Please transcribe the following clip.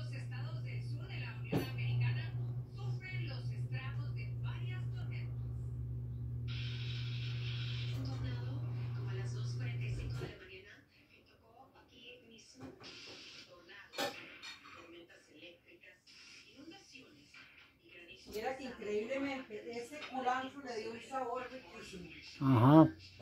los estados del sur de la Unión Americana sufren los estragos de varias tormentas. Un tornado, como a las 2:45 de la mañana, que tocó aquí mismo. Tornados, tormentas eléctricas, inundaciones y granizo. Mira que increíblemente ese culantro le dio un sabor riquísimo. Ajá.